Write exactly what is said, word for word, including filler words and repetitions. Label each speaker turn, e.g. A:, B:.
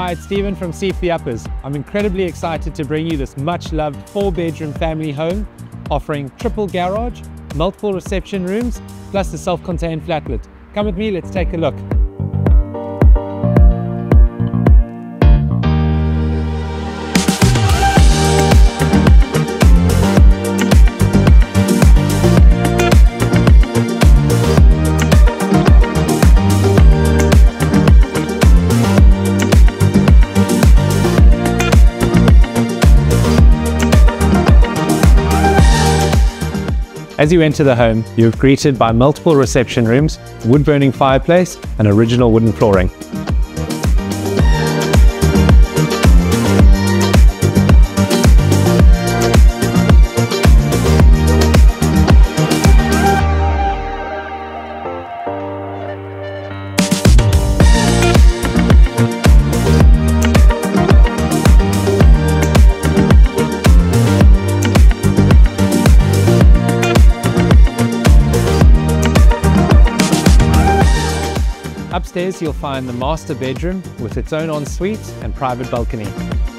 A: Hi, it's Stephen from Seeff the Uppers. I'm incredibly excited to bring you this much-loved four-bedroom family home offering triple garage, multiple reception rooms, plus a self-contained flatlet. Come with me, let's take a look. As you enter the home, you're greeted by multiple reception rooms, wood-burning fireplace, and original wooden flooring. Upstairs you'll find the master bedroom with its own ensuite and private balcony.